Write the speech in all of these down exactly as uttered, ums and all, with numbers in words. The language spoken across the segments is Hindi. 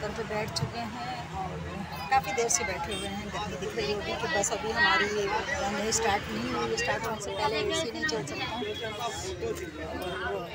घर पे बैठ चुके हैं और काफ़ी देर से बैठे हुए हैं। गर्मी दिख रही होगी कि बस अभी हमारी नहीं स्टार्ट नहीं हुई, स्टार्ट होने से पहले एसी नहीं चल सकता।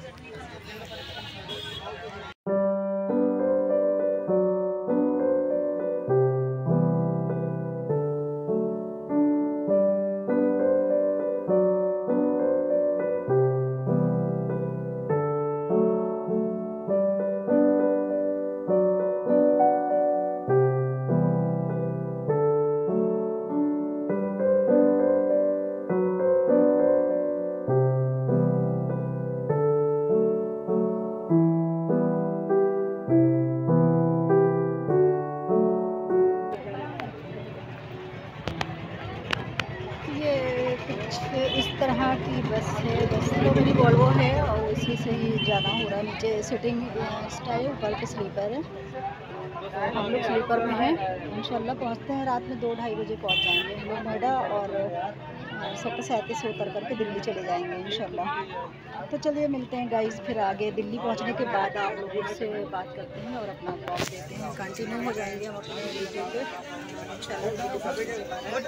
इस तरह की बस है, बस तो मेरी वॉल्वो है और इसी से ही जाना हो रहा है। नीचे सिटिंग स्टाइल, ऊपर के स्लीपर है, तो हम लोग स्लीपर में हैं। इंशाल्लाह पहुंचते हैं रात में दो ढाई बजे पहुंच जाएंगे हम लोग नोएडा और सेक्टर सैंतीस से उतर करके दिल्ली चले जाएंगे इंशाल्लाह। तो चलिए मिलते हैं गाइस फिर आगे। दिल्ली पहुंचने के बाद आप लोगों से बात करते हैं और अपना ब्लॉग देते हैं, कंटिन्यू हो जाएंगे हम अपने वीडियो पे इंशाल्लाह।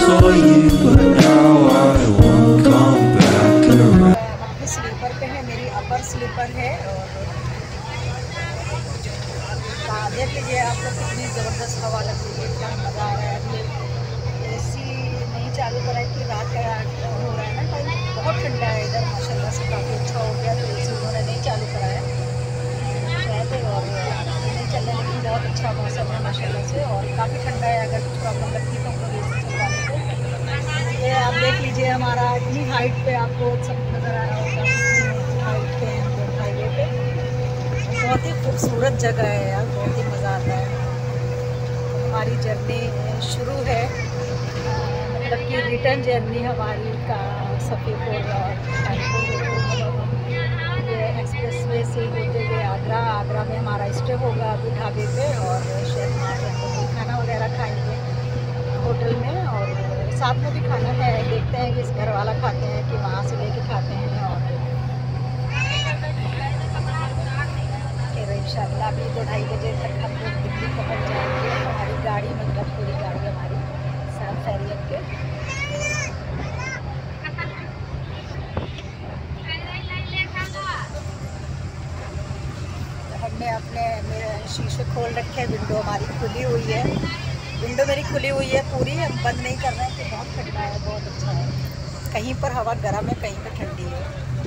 for you, but now I won't come back around. अपने स्लीपर पे है, मेरी अपर स्लीपर है और देख लीजिए आप लोग कितनी ज़बरदस्त हवा लग रही है, इतना मज़ा आ रहा है। अभी ए सी नहीं चालू करा है कि रात का हो रहा है ना टाइम, बहुत ठंडा है इधर माशाल्लाह से, काफ़ी अच्छा हो गया। तो ए सी उन्होंने नहीं चालू करा है शायद, और नहीं चलने, लेकिन बहुत अच्छा मौसम है माशाल्लाह से और काफ़ी ठंडा है। अगर कुछ प्रॉब्लम लगती है तो हम लोग ए सी चलवा लेते हैं। ये आप देख लीजिए हमारा इतनी हाइट पे आपको सब नज़र आ रहा होगा, कितनी हाइट पे है हम लोग हाईवे पे। बहुत ही खूबसूरत जगह है यार, बहुत ही मज़ा आता है। हमारी जर्नी शुरू है, मतलब कि रिटर्न जर्नी हमारी का सफ़ीपुर और कानपुर ये एक्सप्रेस वे से होते हुए आगरा। आगरा में हमारा स्टे होगा अभी ढाबे पे, और शायद वहाँ पे हम लोग खाना वगैरह खाएंगे होटल में, और साथ में भी खाना है, देखते हैं कि इस घर वाला खाते हैं कि वहाँ से लेके खाते हैं। और फिर इंशाल्लाह अभी दो ढाई बजे तक हम लोग दिल्ली पहुँच जाएंगे। हमारी गाड़ी, मतलब पूरी गाड़ी हमारी साथ खैरियत के। हमने अपने मेरे शीशे खोल रखे हैं, विंडो हमारी खुली हुई है, विंडो मेरी खुली हुई है पूरी, हम बंद नहीं कर रहे हैं कि बहुत ठंडा है, बहुत अच्छा है। कहीं पर हवा गर्म है, कहीं पर ठंडी है।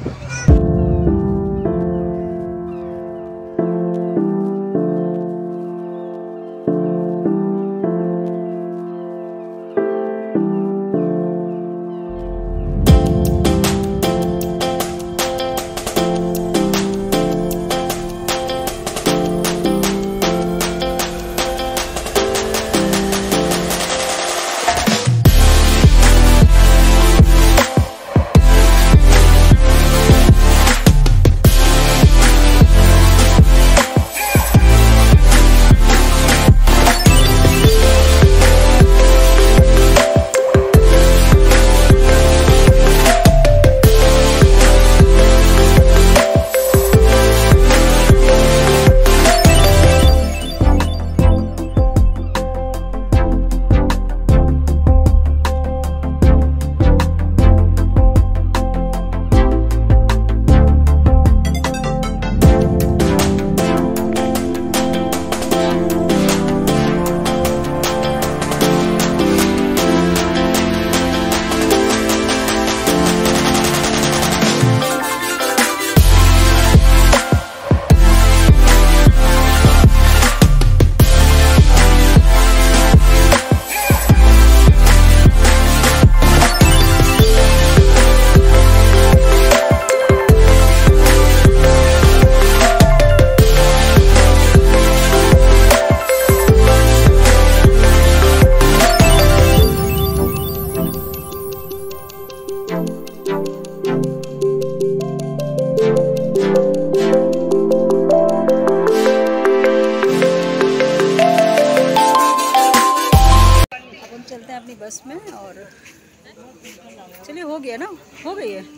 बस में, और चलिए हो गया ना, हो गई है।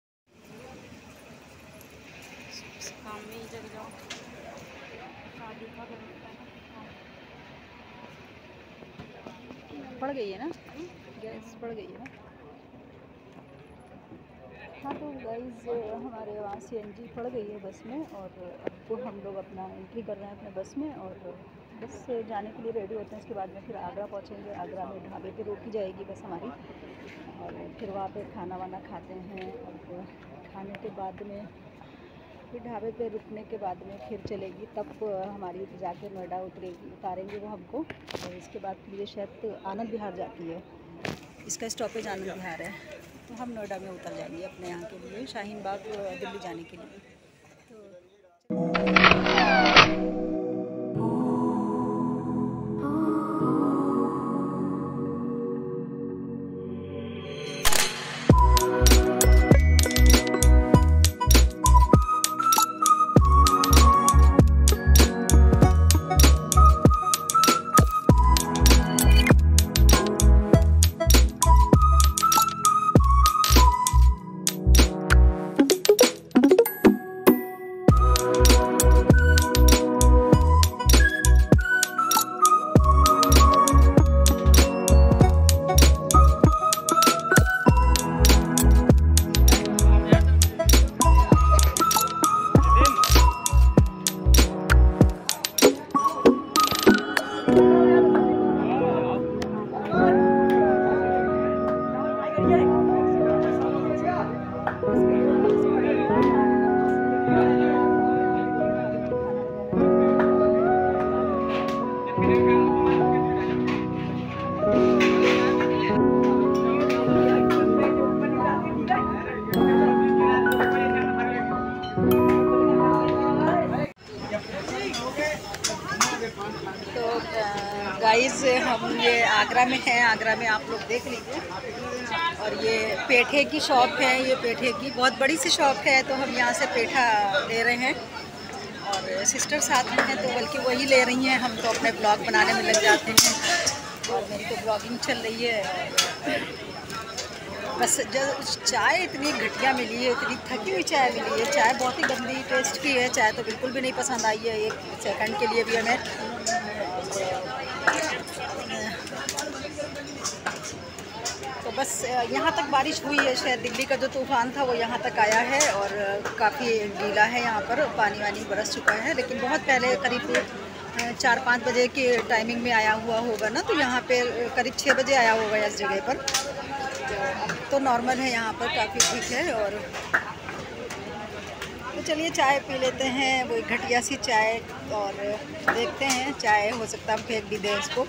पड़ गई है ना, गैस पड़ गई है ना। हाँ तो गाइस हमारे वहाँ सी एन जी पड़ गई है बस में, और अब हम लोग अपना एंट्री कर रहे हैं अपने बस में, और बस से जाने के लिए रेडी होते हैं। उसके बाद में फिर आगरा पहुँचेंगे। आगरा में ढाबे पे रोकी जाएगी बस हमारी, और फिर वहाँ पे खाना वाना खाते हैं। और खाने के बाद में फिर ढाबे पे रुकने के बाद में फिर चलेगी, तब हमारी जाके नोएडा उतरेगी, उतारेंगे वो हमको। और इसके बाद फिर ये शायद आनंद विहार जाती है, इसका स्टॉपेज आनंद विहार है, तो हम नोएडा में उतर जाएंगे अपने यहाँ के लिए, शाहीन बाग दिल्ली जाने के लिए। गाइस हम ये आगरा में हैं, आगरा में आप लोग देख लीजिए। और ये पेठे की शॉप है, ये पेठे की बहुत बड़ी सी शॉप है, तो हम यहाँ से पेठा ले रहे हैं। और सिस्टर साथ में हैं तो बल्कि वही ले रही हैं, हम तो अपने ब्लॉग बनाने में लग जाते हैं और मेरी तो ब्लॉगिंग चल रही है। बस जब चाय इतनी घटिया मिली है, इतनी थकी हुई चाय मिली है, चाय बहुत ही गंदी टेस्ट की है, चाय तो बिल्कुल भी नहीं पसंद आई है एक सेकंड के लिए भी हमें। तो बस यहाँ तक बारिश हुई है, शायद दिल्ली का जो तूफ़ान था वो यहाँ तक आया है और काफ़ी गीला है यहाँ पर, पानी वानी बरस चुका है। लेकिन बहुत पहले करीब चार पाँच बजे की टाइमिंग में आया हुआ होगा ना, तो यहाँ पे करीब छः बजे आया होगा इस जगह पर। तो, तो नॉर्मल है यहाँ पर, काफ़ी ठीक है। और तो चलिए चाय पी लेते हैं, वो घटिया सी चाय, और देखते हैं चाय हो सकता है हम फेंक भी दें इसको।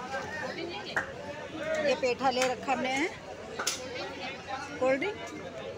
ये पेठा ले रखा हमने है, कोल्ड ड्रिंक